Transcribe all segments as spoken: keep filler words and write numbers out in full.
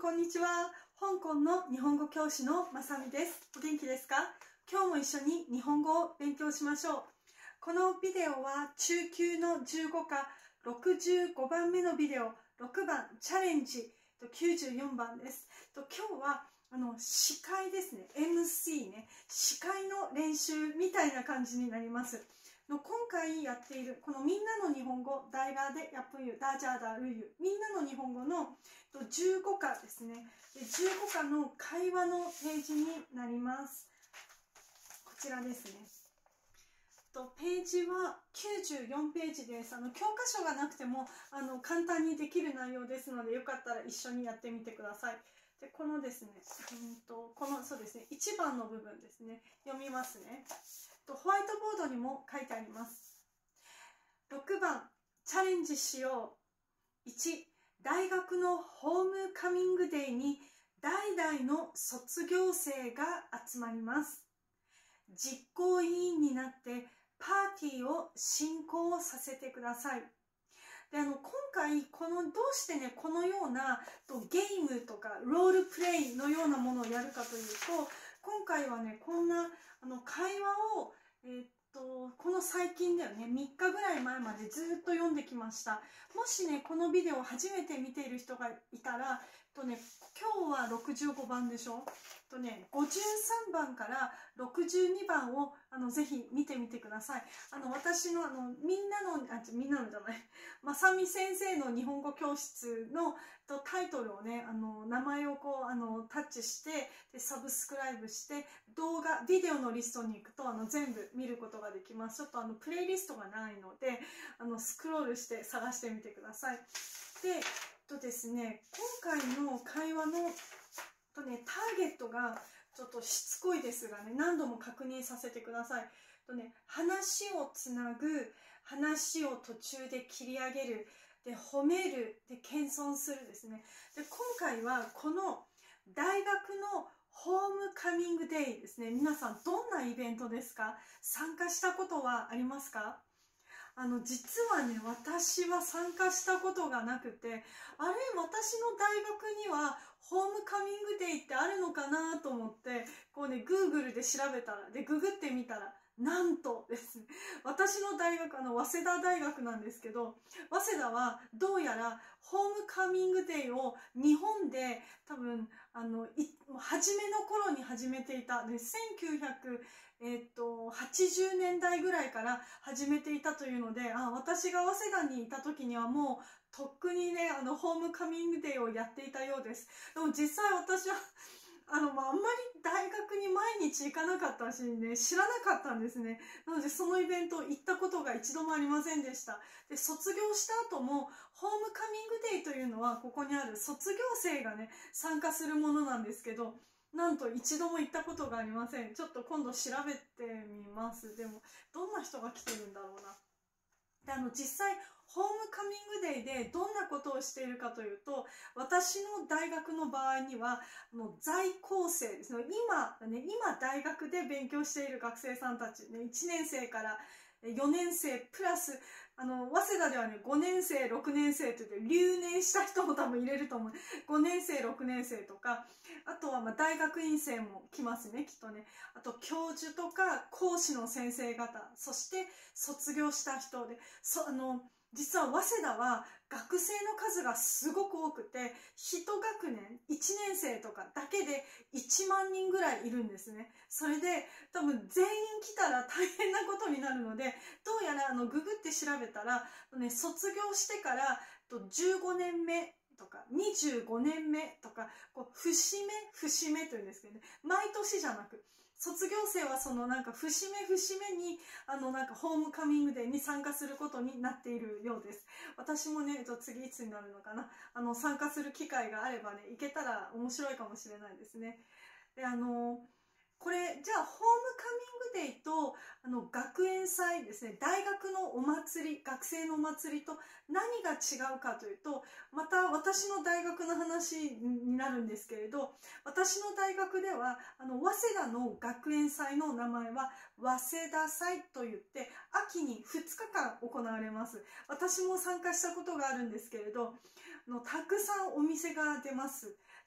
こんにちは。香港の日本語教師のまさみです。お元気ですか？今日も一緒に日本語を勉強しましょう。このビデオは中級のじゅうごかろくじゅうごばんめのビデオ、ろくばんチャレンジきゅうじゅうよんばんです。今日はあの司会ですね。エムシー ね。司会の練習みたいな感じになります。の今回やっているこのみんなの日本語大ラでやっぷゆダジャダルユみんなの日本語のじゅうごかですね。じゅうごかの会話のページになります。こちらですね。とページはきゅうじゅうよんページです。あの教科書がなくてもあの簡単にできる内容ですので、よかったら一緒にやってみてください。でこのですね、うんとこのそうですね、いちばんの部分ですね、読みますね。とホワイトボードにも書いてあります。ろくばんチャレンジしよう。いち大学のホームカミングデーに代々の卒業生が集まります。実行委員になってパーティーを進行させてください。であの今回このどうしてねこのようなとゲームとかロールプレイのようなものをやるかというと、今回はねこんなあの会話を、えー、っとこの最近だよねみっかぐらい前までずっと読んできました。もしねこのビデオを初めて見ている人がいたらとね、今日はろくじゅうごばんでしょとね、ごじゅうさんばんからろくじゅうにばんをあのぜひ見てみてください。あの私のあのみんなのあみんなのじゃないまさみ先生の日本語教室のとタイトルをねあの名前をこうあのタッチしてでサブスクライブして動画ビデオのリストに行くとあの全部見ることができます。ちょっとあのプレイリストがないのであのスクロールして探してみてください。でとですね、今回の会話のと、ね、ターゲットがちょっとしつこいですがね何度も確認させてください。と、ね、話をつなぐ、話を途中で切り上げる、で褒める、で謙遜するですね。で今回はこの大学のホームカミングデーですね。皆さんどんなイベントですか？参加したことはありますか？あの実はね私は参加したことがなくて、あれ私の大学にはホームカミングデーってあるのかなと思ってこうね Google で調べたらでググってみたらなんとですね、私の大学あの早稲田大学なんですけど、早稲田はどうやらホームカミングデーを日本で多分あのい初めの頃に始めていたでせんきゅうひゃくはちじゅうねんだいぐらいから始めていたというので、あ私が早稲田にいた時にはもうとっくにねあのホームカミングデーをやっていたようです。でも実際私はあの、まあ、あんまり大学に毎日行かなかったしね、知らなかったんですね。なので、そのイベント行ったことが一度もありませんでした。で、卒業した後も、ホームカミングデーというのは、ここにある卒業生がね、参加するものなんですけど、なんと一度も行ったことがありません。ちょっと今度調べてみます。でも、どんな人が来てるんだろうな。であの実際ホームカミングデーでどんなことをしているかというと、私の大学の場合にはあの在校生ですね、今ね今大学で勉強している学生さんたち、ね、いちねんせいからよねんせいプラスあの早稲田ではねごねんせいろくねんせいといって留年した人も多分入れると思う。ごねんせいろくねんせいとか、あとはまあ大学院生も来ますねきっとね。あと教授とか講師の先生方、そして卒業した人で、そあの実は早稲田は学生の数がすごく多くて、いち学年いちねんせいとかだけでいちまんにんぐらいいるんですね。それで多分全員来たら大変なことになるので、どうやらあのググって調べたら、ね、卒業してからじゅうごねんめとかにじゅうごねんめとかこう節目節目というんですけどね、毎年じゃなく卒業生はそのなんか節目節目にあのなんかホームカミングデーに参加することになっているようです。私もね次いつになるのかな、あの参加する機会があればね行けたら面白いかもしれないですね。であのこれじゃあホームカミングデーとあの学園祭ですね、大学のお祭り、学生のお祭りと何が違うかというと、また私の大学の話になるんですけれど、私の大学ではあの早稲田の学園祭の名前は早稲田祭といって秋にふつかかん行われます。私も参加したことがあるんですけれど、あのたくさんお店が出ます。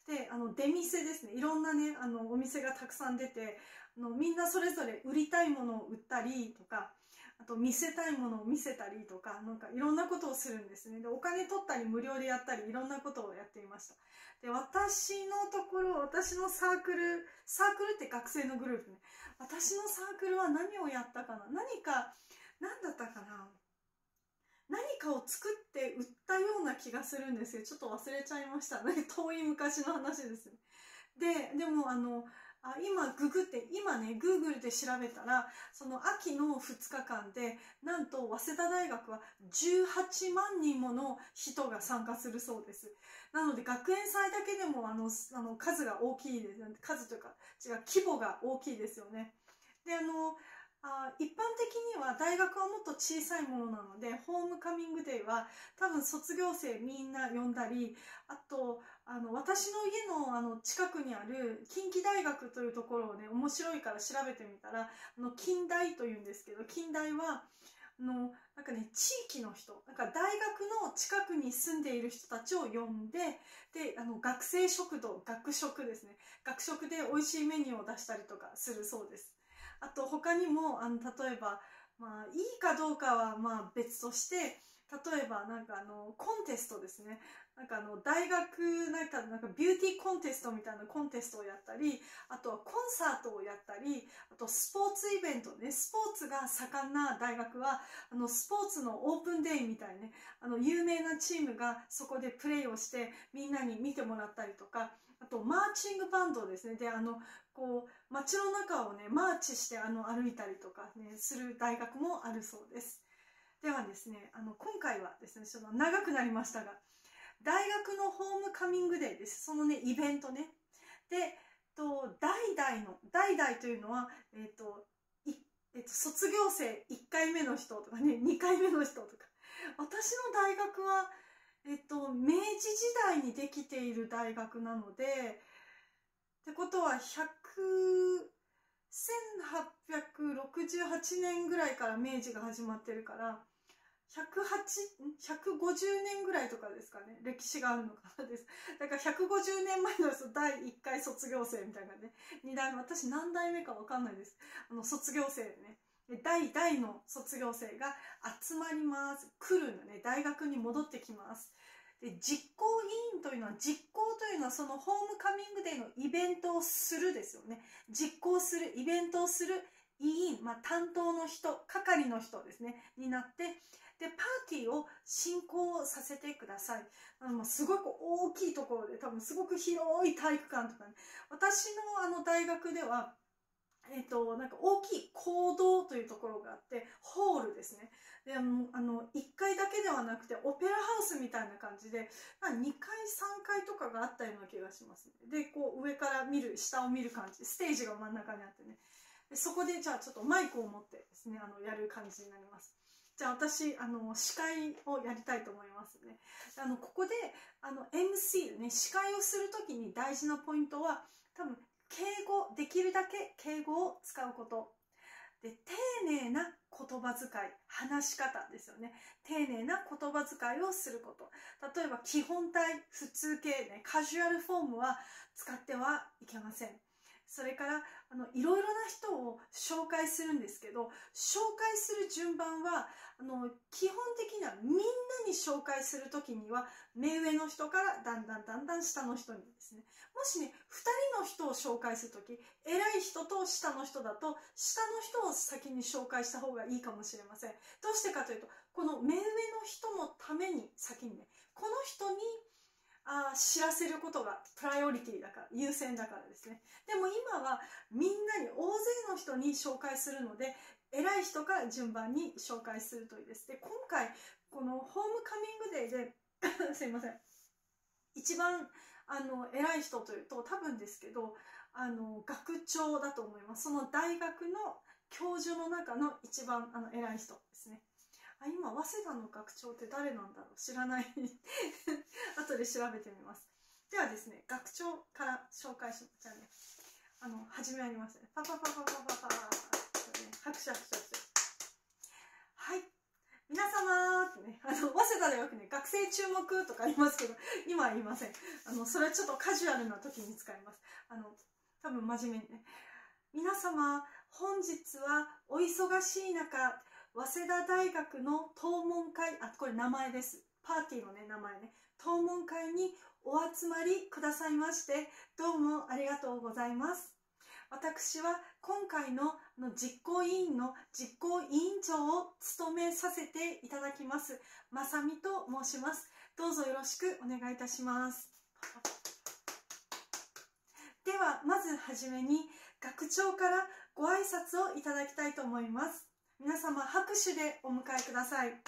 で、あの出店ですね、いろんなねあのお店がたくさん出て、あのみんなそれぞれ売りたいものを売ったりとか、あと見せたいものを見せたりとか、なんかいろんなことをするんですね。で、お金取ったり無料でやったり、いろんなことをやっていました。で、私のところ、私のサークル、サークルって学生のグループね。私のサークルは何をやったかな、何か、何だったかな、何かを作って売ったような気がするんですけど、ちょっと忘れちゃいました。ね、遠い昔の話ですね。で、でもあの、あ今ググって、今ね、Google で調べたら、その秋のふつかかんで、なんと早稲田大学はじゅうはちまんにんもの人が参加するそうです。なので、学園祭だけでもあの、あの数が大きいです。数というか、違う、規模が大きいですよね。で、あの、あ一般的には大学はもっと小さいものなので、ホームカミングデーは多分卒業生みんな呼んだり、あとあの私の家のあの近くにある近畿大学というところをね、面白いから調べてみたら、あの近大というんですけど、近大はあのなんかね、地域の人、なんか大学の近くに住んでいる人たちを呼んで、であの学生食堂、学食ですね、学食で美味しいメニューを出したりとかするそうです。あと他にもあの例えば、まあ、いいかどうかはまあ別として、例えばなんかあのコンテストですね、なんかあの大学なんかなんかビューティーコンテストみたいなコンテストをやったり、あとはコンサートをやったり、あとスポーツイベントね、スポーツが盛んな大学はあのスポーツのオープンデーみたいね、あの有名なチームがそこでプレーをしてみんなに見てもらったりとか、あとマーチングバンドですね、であのこう街の中をねマーチしてあの歩いたりとかねする大学もあるそうです。ではですね、あの今回はですね、ちょっと長くなりましたが、大学のホームカミングデーです。そのねイベントね。で、と代々の代々というのは、えっといえっと、卒業生いっかいめの人とかね、にかいめの人とか、私の大学はえっと明治時代にできている大学なので、ってことはひゃく、せんはっぴゃくろくじゅうはちねんぐらいから明治が始まってるから、ひゃくはち、ひゃくごじゅうねんぐらいとかですかね、歴史があるのかなです。だからひゃくごじゅうねんまえのだいいっかい卒業生みたいなね、にだいめ、私何代目かわかんないです。あの、卒業生でね。代々の卒業生が集まります。来るのね、大学に戻ってきます。で、実行委員というのは、実行というのはそのホームカミングデーのイベントをするですよね。実行する、イベントをする委員、まあ、担当の人、係の人ですね、になって、で、パーティーを進行させてください。あのすごく大きいところで、多分すごく広い体育館とかね、私のあの大学では、えっと、なんか大きい講堂というところがあって、ホールですね。で、あの、あのいっかいだけではなくて、オペラハウスみたいな感じで、まあ、にかい、さんかいとかがあったような気がしますね。で、こう上から見る、下を見る感じ、ステージが真ん中にあってね。でそこで、じゃあちょっとマイクを持ってですね、あの、やる感じになります。じゃあ私、あの、司会をやりたいと思いますね。あの、ここで、あの、エムシー ね、司会をするときに大事なポイントは、多分、敬語、できるだけ敬語を使うこと。で、丁寧な言葉遣い、話し方ですよね。丁寧な言葉遣いをすること。例えば、基本体、普通形ね、カジュアルフォームは使ってはいけません。それからあのいろいろな人を紹介するんですけど、紹介する順番はあの基本的にはみんなに紹介するときには目上の人からだんだんだんだん下の人にですね、もしねふたりの人を紹介するとき、偉い人と下の人だと下の人を先に紹介した方がいいかもしれません。どうしてかというと、この目上の人のために先にね、この人にあ知らせることがプライオリティだから、優先だからですね。でも今はみんなに、大勢の人に紹介するので、偉い人から順番に紹介するといいです。で、今回このホームカミングデーですいません、一番あの偉い人というと、多分ですけどあの学長だと思います。その大学の教授の中の一番あの偉い人ですね。あ、今早稲田の学長って誰なんだろう、知らない後で調べてみます。ではですね、学長から紹介します。じゃあね、あの始めありますね。パパパパパパパパ、ね、拍手拍手拍手。はい、 皆様ってね、あの、早稲田でよくね、学生注目とか言いますけど、今は言いません。あの、それはちょっとカジュアルな時に使います。あの、多分真面目にね。皆様、本日はお忙しい中、早稲田大学の討問会、あ、これ名前です。パーティーのね、名前ね。討問会にお集まりくださいまして、どうもありがとうございます。私は今回の実行委員の実行委員長を務めさせていただきます、まさみと申します。どうぞよろしくお願いいたします。では、まずはじめに学長からご挨拶をいただきたいと思います。皆様、拍手でお迎えください。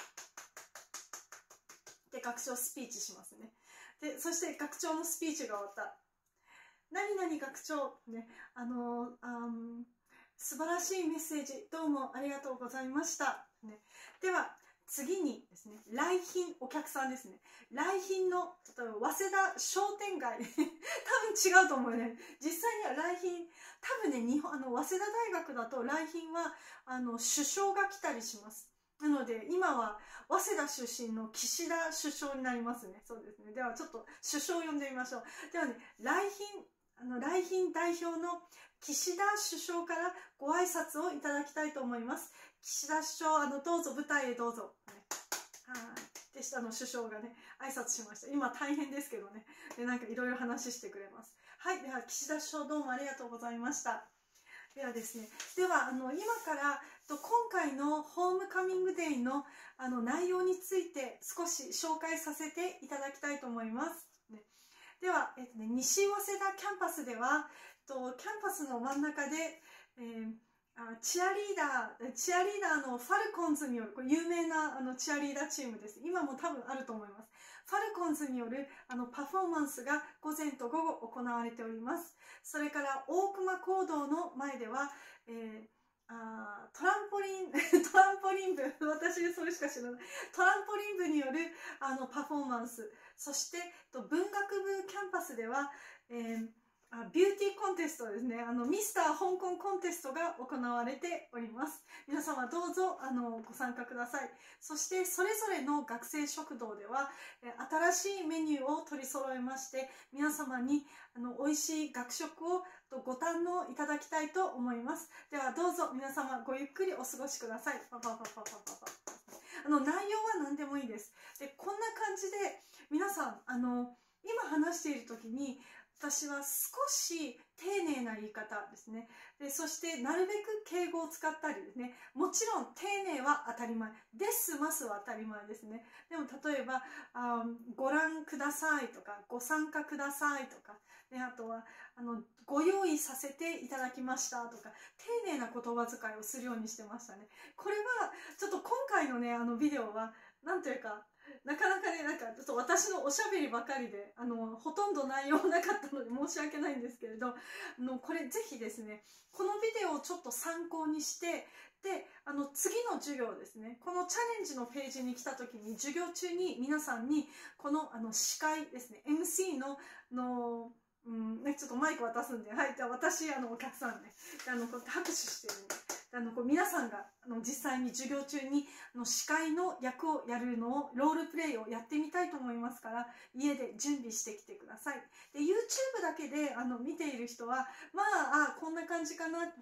で、学長スピーチしますね。で、そして学長のスピーチが終わった。何々学長、ね、あの、あ素晴らしいメッセージ、どうもありがとうございました。ね、では、次にですね、来賓、お客さんですね。来賓の、例えば、早稲田商店街、多分違うと思うね。実際には来賓、多分ね、日本、あの、早稲田大学だと来賓は、あの、首相が来たりします。なので、今は、早稲田出身の岸田首相になりますね。そうですね。では、ちょっと首相を呼んでみましょう。ではね、来賓、あの来賓代表の岸田首相からご挨拶をいただきたいと思います。岸田首相、あのどうぞ舞台へどうぞ。ね、はいでしたの首相がね、挨拶しました。今大変ですけどね、でなんかいろいろ話してくれます。はい、では岸田首相どうもありがとうございました。ではですね、ではあの今から今回のホームカミングデーのあの内容について少し紹介させていただきたいと思います。ねでは、えっとね、西早稲田キャンパスでは、えっと、キャンパスの真ん中で、えー、あチアリーダー、チアリーダーのファルコンズによる、これ有名なあのチアリーダーチームです。今も多分あると思います。ファルコンズによるあのパフォーマンスが午前と午後行われております。それから大熊講堂の前では、えーあトランポリントランポリン部私それしか知らないトランポリン部によるあのパフォーマンス、そして文学部キャンパスでは、えー、あビューティーコンテストですね、あのミスター香港コンテストが行われております。皆様どうぞあのご参加ください。そしてそれぞれの学生食堂では新しいメニューを取り揃えまして、皆様にあの美味しい学食をご堪能いただきたいと思います。ではどうぞ皆様ごゆっくりお過ごしください。パパパパパパパあの内容は何でもいいです。でこんな感じで皆さんあの今話している時に私は少し丁寧な言い方ですね。でそしてなるべく敬語を使ったりですね。もちろん丁寧は当たり前ですますは当たり前ですね。でも例えばあご覧くださいとかご参加くださいとか、ね、あとはあのご用意させていただきましたとか丁寧な言葉遣いをするようにしてましたね。これはちょっと今回のねあのビデオはなんというかなかなかね、なんかちょっと私のおしゃべりばかりで、あの、ほとんど内容なかったので申し訳ないんですけれど、あの、これぜひですね、このビデオをちょっと参考にして、で、あの、次の授業ですね、このチャレンジのページに来た時に、授業中に皆さんに、この、あの、司会ですね、エムシー の、の、うんね、ちょっとマイク渡すんで、はい、じゃあ私、あの、お客さんね、あの、こうやって拍手してるんで、あのこう皆さんがあの実際に授業中にあの司会の役をやるのをロールプレイをやってみたいと思いますから、家で準備してきてください。で ユーチューブ だけであの見ている人はまああこんな感じかなふーんって、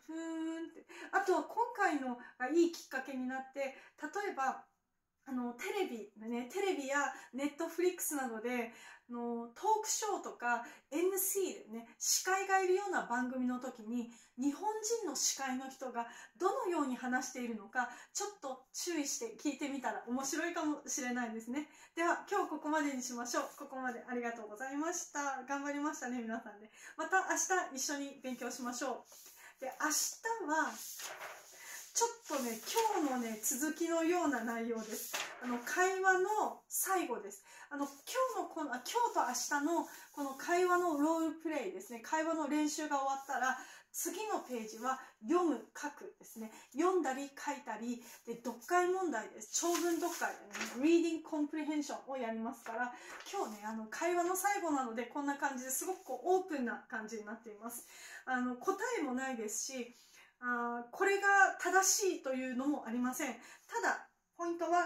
あとは今回のがいいきっかけになって、例えばあのテレビ、ね、テレビやネットフリックスなどであのトークショーとか エムシー、ね、司会がいるような番組の時に日本人の司会の人がどのように話しているのかちょっと注意して聞いてみたら面白いかもしれないですね。では今日ここまでにしましょう。ここまでありがとうございました。頑張りましたね皆さんね。また明日一緒に勉強しましょう。で明日はちょっとね、今日のね、続きのような内容です。あの、会話の最後です。あの、今日のこの、あ、今日と明日のこの会話のロールプレイですね。会話の練習が終わったら、次のページは読む、書くですね。読んだり書いたり、で、読解問題です。長文読解でね、Reading Comprehension をやりますから、今日ね、あの、会話の最後なので、こんな感じですごくこうオープンな感じになっています。あの、答えもないですし、あこれが正しいというのもありません。ただポイントは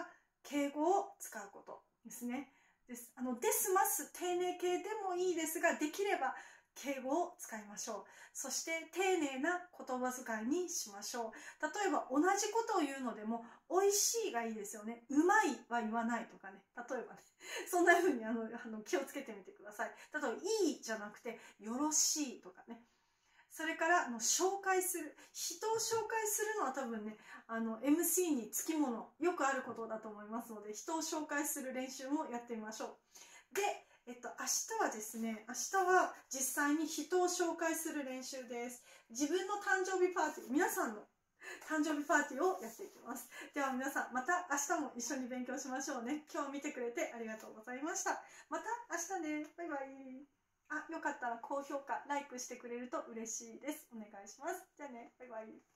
敬語を使うことですね。です。あの、ですます丁寧形でもいいですが、できれば敬語を使いましょう。そして丁寧な言葉遣いにしましょう。例えば同じことを言うのでも、美味しいがいいですよね。うまいは言わないとかね。例えばね。そんな風にあのあの気をつけてみてください。例えば、いいじゃなくて、よろしいとかね。それからあの紹介する。人を紹介するのは多分ね、あの エムシー につきもの、よくあることだと思いますので、人を紹介する練習もやってみましょう。で、えっと、明日はですね、明日は実際に人を紹介する練習です。自分の誕生日パーティー、皆さんの誕生日パーティーをやっていきます。では皆さん、また明日も一緒に勉強しましょうね。今日見てくれてありがとうございました。また明日ね。バイバイ。あ、よかったら高評価、ライクしてくれると嬉しいです。お願いします。じゃあね、バイバイ。